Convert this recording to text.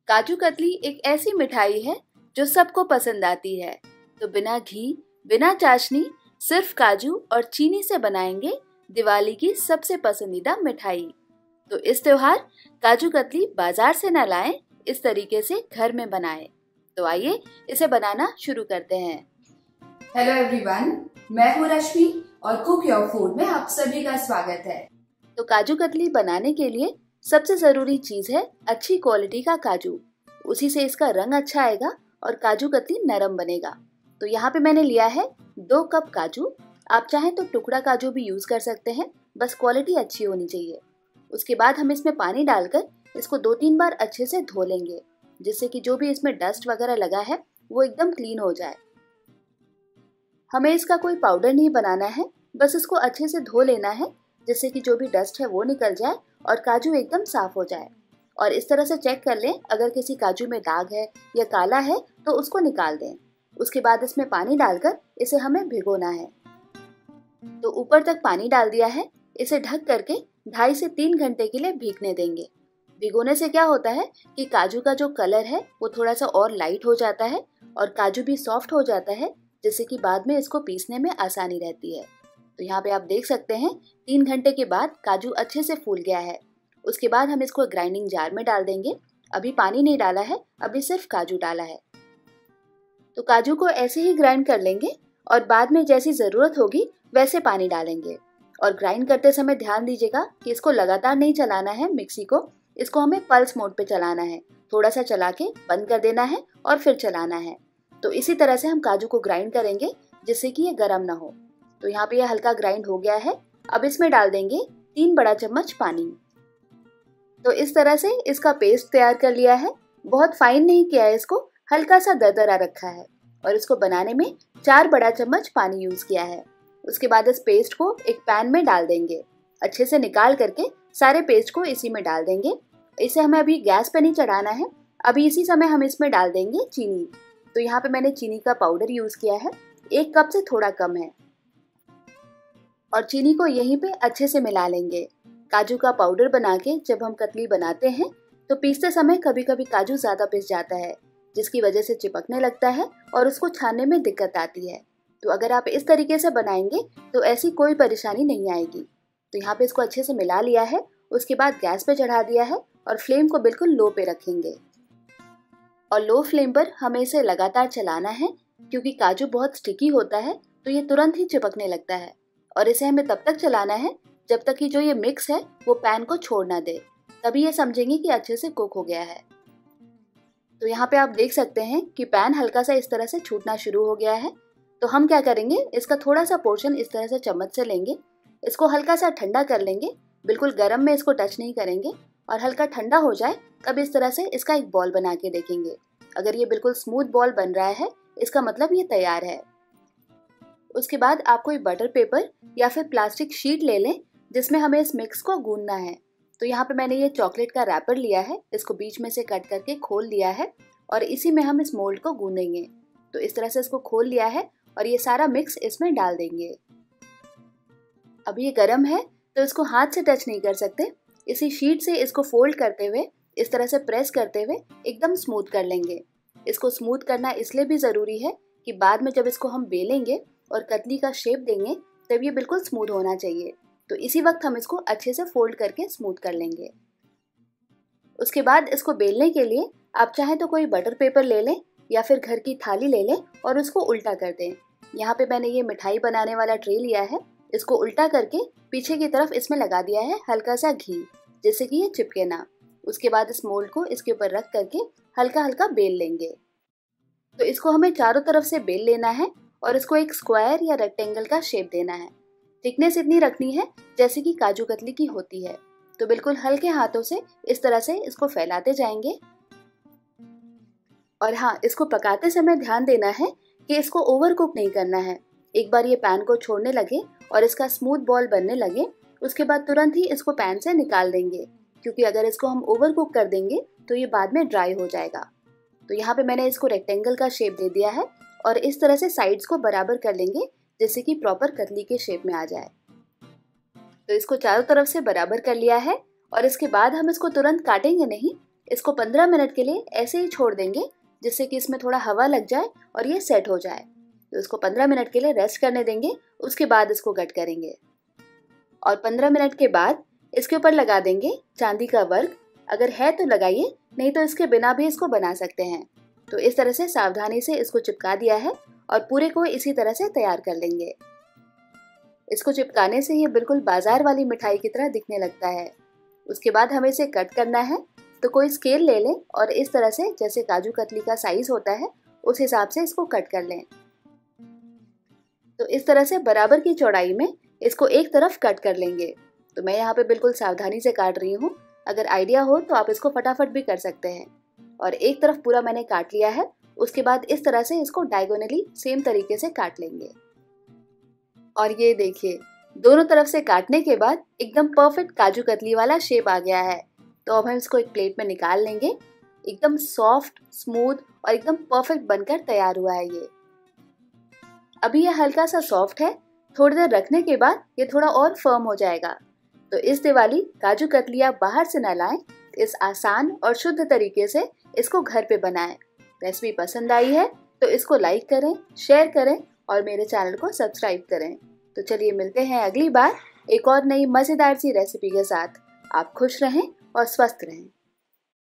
काजू कतली एक ऐसी मिठाई है जो सबको पसंद आती है। तो बिना घी, बिना चाशनी, सिर्फ काजू और चीनी से बनाएंगे दिवाली की सबसे पसंदीदा मिठाई। तो इस त्योहार काजू कतली बाजार से न लाएं, इस तरीके से घर में बनाएं। तो आइए इसे बनाना शुरू करते हैं। हेलो एवरीवन, मैं हूँ रश्मि और कुक योर फूड में आप सभी का स्वागत है। तो काजू कतली बनाने के लिए सबसे जरूरी चीज है अच्छी क्वालिटी का काजू। उसी से इसका रंग अच्छा आएगा और काजू कतली नरम बनेगा। तो यहाँ पे मैंने लिया है 2 कप काजू। आप चाहें तो टुकड़ा काजू भी यूज कर सकते हैं, बस क्वालिटी अच्छी होनी चाहिए। उसके बाद हम इसमें पानी डालकर इसको 2-3 बार अच्छे से धो लेंगे, जिससे कि जो भी इसमें डस्ट वगैरह लगा है वो एकदम क्लीन हो जाए। हमें इसका कोई पाउडर नहीं बनाना है, बस इसको अच्छे से धो लेना है, जिससे कि जो भी डस्ट है वो निकल जाए और काजू एकदम साफ हो जाए। और इस तरह से चेक कर लें, अगर किसी काजू में दाग है या काला है तो उसको निकाल दें। उसके बाद इसमें पानी डालकर इसे हमें भिगोना है। तो ऊपर तक पानी डाल दिया है, इसे ढक करके 2.5 से 3 घंटे के लिए भीगने देंगे। भिगोने से क्या होता है कि काजू का जो कलर है वो थोड़ा सा और लाइट हो जाता है और काजू भी सॉफ्ट हो जाता है, जिससे कि बाद में इसको पीसने में आसानी रहती है। तो यहाँ पे आप देख सकते हैं 3 घंटे के बाद काजू अच्छे से फूल गया है। उसके बाद हम इसको ग्राइंडिंग जार में डाल देंगे। अभी पानी नहीं डाला है, अभी सिर्फ काजू डाला है। तो काजू को ऐसे ही ग्राइंड कर लेंगे और बाद में जैसी जरूरत होगी वैसे पानी डालेंगे। और ग्राइंड करते समय ध्यान दीजिएगा कि इसको लगातार नहीं चलाना है मिक्सी को, इसको हमें पल्स मोड पे चलाना है। थोड़ा सा चला के बंद कर देना है और फिर चलाना है। तो इसी तरह से हम काजू को ग्राइंड करेंगे, जिससे कि ये गर्म ना हो। तो यहाँ पे ये हल्का ग्राइंड हो गया है। अब इसमें डाल देंगे 3 बड़ा चम्मच पानी। तो इस तरह से इसका पेस्ट तैयार कर लिया है। बहुत फाइन नहीं किया है इसको, हल्का सा दरदरा रखा है। और इसको बनाने में 4 बड़ा चम्मच पानी यूज किया है। उसके बाद इस पेस्ट को एक पैन में डाल देंगे। अच्छे से निकाल करके सारे पेस्ट को इसी में डाल देंगे। इसे हमें अभी गैस पे नहीं चढ़ाना है। अभी इसी समय हम इसमें डाल देंगे चीनी। तो यहाँ पे मैंने चीनी का पाउडर यूज किया है, 1 कप से थोड़ा कम है। और चीनी को यहीं पे अच्छे से मिला लेंगे। काजू का पाउडर बना के जब हम कतली बनाते हैं तो पीसते समय कभी कभी काजू ज्यादा पिस जाता है, जिसकी वजह से चिपकने लगता है और उसको छानने में दिक्कत आती है। तो अगर आप इस तरीके से बनाएंगे तो ऐसी कोई परेशानी नहीं आएगी। तो यहाँ पे इसको अच्छे से मिला लिया है। उसके बाद गैस पे चढ़ा दिया है और फ्लेम को बिल्कुल लो पे रखेंगे। और लो फ्लेम पर हमें इसे लगातार चलाना है, क्योंकि काजू बहुत स्टिकी होता है तो ये तुरंत ही चिपकने लगता है। और इसे हमें तब तक चलाना है जब तक कि जो ये मिक्स है वो पैन को छोड़ ना दे, तभी ये समझेंगे कि अच्छे से कुक हो गया है। तो यहाँ पे आप देख सकते हैं कि पैन हल्का सा इस तरह से छूटना शुरू हो गया है। तो हम क्या करेंगे, इसका थोड़ा सा पोर्शन इस तरह से चम्मच से लेंगे, इसको हल्का सा ठंडा कर लेंगे। बिल्कुल गर्म में इसको टच नहीं करेंगे और हल्का ठंडा हो जाए तब इस तरह से इसका एक बॉल बना के देखेंगे। अगर ये बिल्कुल स्मूथ बॉल बन रहा है, इसका मतलब ये तैयार है। उसके बाद आप कोई बटर पेपर या फिर प्लास्टिक शीट ले लें, जिसमें हमें इस मिक्स को गूंदना है। तो यहाँ पे मैंने ये चॉकलेट का रैपर लिया है, इसको बीच में से कट करके खोल दिया है और इसी में हम इस मोल्ड को गूंदेंगे। तो इस तरह से इसको खोल लिया है और ये सारा मिक्स इसमें डाल देंगे। अब ये गर्म है तो इसको हाथ से टच नहीं कर सकते। इसी शीट से इसको फोल्ड करते हुए, इस तरह से प्रेस करते हुए एकदम स्मूथ कर लेंगे। इसको स्मूथ करना इसलिए भी जरूरी है कि बाद में जब इसको हम बेलेंगे और कतली का शेप देंगे तब ये बिल्कुल स्मूथ होना चाहिए। तो इसी वक्त हम इसको अच्छे से फोल्ड करके स्मूथ कर लेंगे। उसके बाद इसको बेलने के लिए आप चाहें तो कोई बटर पेपर ले लें या फिर घर की थाली ले लें और उसको उल्टा कर दें। यहाँ पे मैंने ये मिठाई बनाने वाला ट्रे लिया है, इसको उल्टा करके पीछे की तरफ इसमें लगा दिया है हल्का सा घी, जिससे कि ये चिपके ना। उसके बाद इस मोल्ड को इसके ऊपर रख करके हल्का हल्का बेल लेंगे। तो इसको हमें चारों तरफ से बेल लेना है और इसको एक स्क्वायर या रेक्टेंगल का शेप देना है। थिकनेस इतनी रखनी है जैसे कि काजू कतली की होती है। तो बिल्कुल हल्के हाथों से इस तरह से इसको फैलाते जाएंगे। और हाँ, इसको पकाते समय ध्यान देना है कि इसको ओवर कुक नहीं करना है। एक बार ये पैन को छोड़ने लगे और इसका स्मूथ बॉल बनने लगे, उसके बाद तुरंत ही इसको पैन से निकाल देंगे, क्योंकि अगर इसको हम ओवर कुक कर देंगे तो ये बाद में ड्राई हो जाएगा। तो यहाँ पे मैंने इसको रेक्टेंगल का शेप दे दिया है और इस तरह से साइड्स को बराबर कर लेंगे, जिससे कि प्रॉपर कतली के शेप में आ जाए। तो इसको चारों तरफ से बराबर कर लिया है और इसके बाद हम इसको तुरंत काटेंगे नहीं, इसको 15 मिनट के लिए ऐसे ही छोड़ देंगे, जिससे कि इसमें थोड़ा हवा लग जाए और ये सेट हो जाए। तो इसको 15 मिनट के लिए रेस्ट करने देंगे, उसके बाद इसको कट करेंगे। और 15 मिनट के बाद इसके ऊपर लगा देंगे चांदी का वर्क। अगर है तो लगाइए, नहीं तो इसके बिना भी इसको बना सकते हैं। तो इस तरह से सावधानी से इसको चिपका दिया है और पूरे को इसी तरह से तैयार कर लेंगे। इसको चिपकाने से ये बिल्कुल बाजार वाली मिठाई की तरह दिखने लगता है। उसके बाद हमें इसे कट करना है, तो कोई स्केल ले लें और इस तरह से जैसे काजू कतली का साइज होता है उस हिसाब से इसको कट कर लें। तो इस तरह से बराबर की चौड़ाई में इसको एक तरफ कट कर लेंगे। तो मैं यहाँ पे बिल्कुल सावधानी से काट रही हूँ। अगर आइडिया हो तो आप इसको फटाफट भी कर सकते हैं। और एक तरफ पूरा मैंने काट लिया है। उसके बाद इस तरह से इसको डायगोनली सेम तरीके से काट लेंगे। और ये देखिए, दोनों तरफ से काटने के बाद एकदम परफेक्ट काजू कतली वाला शेप आ गया है। तो अब हम इसको एक प्लेट में निकाल लेंगे। एकदम सॉफ्ट, स्मूथ और एकदम परफेक्ट बनकर तैयार हुआ है ये। अभी ये हल्का सा सॉफ्ट है, थोड़ी देर रखने के बाद ये थोड़ा और फर्म हो जाएगा। तो इस दिवाली काजू कतली आप बाहर से न लाएं, इस आसान और शुद्ध तरीके से इसको घर पे बनाएं। रेसिपी पसंद आई है तो इसको लाइक करें, शेयर करें और मेरे चैनल को सब्सक्राइब करें। तो चलिए मिलते हैं अगली बार एक और नई मजेदार सी रेसिपी के साथ। आप खुश रहें और स्वस्थ रहें।